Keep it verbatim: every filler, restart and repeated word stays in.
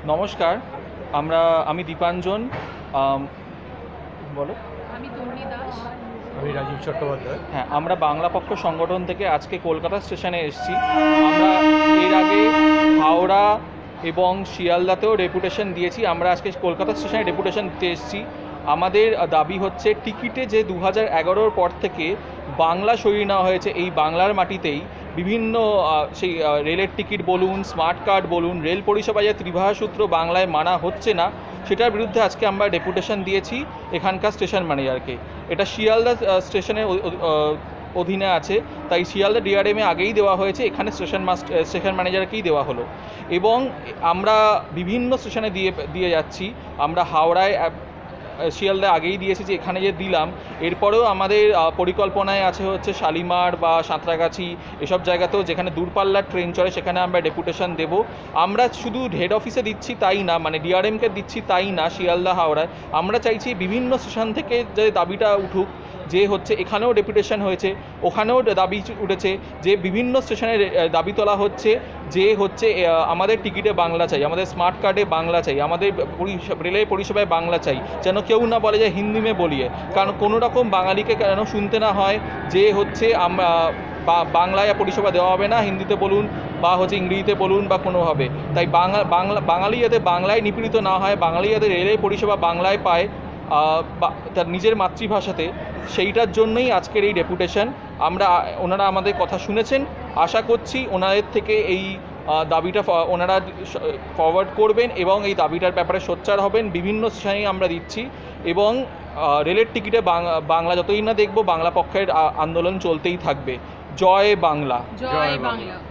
নমস্কার, আমরা আমি দীপাঞ্জন। আম, বলো। আমি তরুণী দাস। আমি রাজীব চট্টোপাধ্যায়। হ্যাঁ, আমরা বাংলা পক্ষ সংগঠন থেকে আজকে কলকাতা স্টেশনে এসেছি। আমরা এর আগে হাওড়া এবং শিয়ালদাতেও ডেপুটেশন দিয়েছি। আমরা আজকে কলকাতা স্টেশনে ডেপুটেশন দিতে এসেছি। আমাদের দাবি হচ্ছে টিকিটে যে দু হাজার এগারোর পর থেকে বাংলা সরিয়ে নেওয়া হয়েছে, এই বাংলার মাটিতেই বিভিন্ন সেই রেলের টিকিট বলুন, স্মার্ট কার্ড বলুন, রেল পরিষেবা যে ত্রিভাষা সূত্র বাংলায় মানা হচ্ছে না, সেটার বিরুদ্ধে আজকে আমরা ডেপুটেশন দিয়েছি এখানকার স্টেশন ম্যানেজারকে। এটা শিয়ালদা স্টেশনের অধীনে আছে, তাই শিয়ালদা ডিআরএমে আগেই দেওয়া হয়েছে, এখানে স্টেশন মাস্টার স্টেশন ম্যানেজারকেই দেওয়া হলো। এবং আমরা বিভিন্ন স্টেশনে দিয়ে দিয়ে যাচ্ছি। আমরা হাওড়ায় শিয়ালদা আগেই দিয়েছি, যে এখানে যে দিলাম, এরপরেও আমাদের পরিকল্পনায় আছে হচ্ছে শালিমার বা সাঁতরাগাছি এসব জায়গাতেও যেখানে দূরপাল্লার ট্রেন চলে সেখানে আমরা ডেপুটেশন দেব। আমরা শুধু হেড অফিসে দিচ্ছি তাই না, মানে ডিআরএমকে দিচ্ছি তাই না, শিয়ালদা হাওড়ায় আমরা চাইছি বিভিন্ন স্টেশন থেকে যে দাবিটা উঠুক, যে হচ্ছে এখানেও ডেপুটেশন হয়েছে, ওখানেও দাবি উঠেছে, যে বিভিন্ন স্টেশনে দাবি তোলা হচ্ছে যে হচ্ছে আমাদের টিকিটে বাংলা চাই, আমাদের স্মার্ট কার্ডে বাংলা চাই, আমাদের রেলের পরিষেবায় বাংলা চাই, যেন কেউ না বলে যে হিন্দি মে বলিয়ে। কারণ কোনো রকম বাঙালিকে কেন শুনতে না হয় যে হচ্ছে আমরা বাংলায় পরিষেবা দেওয়া হবে না, হিন্দিতে বলুন বা হচ্ছে ইংরেজিতে বলুন বা কোনোভাবে। তাই বাংলা বাংলা বাঙালি যাতে বাংলায় নিপীড়িত না হয়, বাঙালি যাতে রেলের পরিষেবা বাংলায় পায় তার নিজের মাতৃভাষাতে, সেইটার জন্যই আজকের এই ডেপুটেশন। আমরা ওনারা আমাদের কথা শুনেছেন, আশা করছি ওনাদের থেকে এই দাবিটা ওনারা ফরওয়ার্ড করবেন এবং এই দাবিটার ব্যাপারে সোচ্চার হবেন। বিভিন্ন স্টেশনেই আমরা দিচ্ছি এবং রেলের টিকিটে বাংলা যতই না দেখব, বাংলা পক্ষের আন্দোলন চলতেই থাকবে। জয় বাংলা। জয় বাংলা।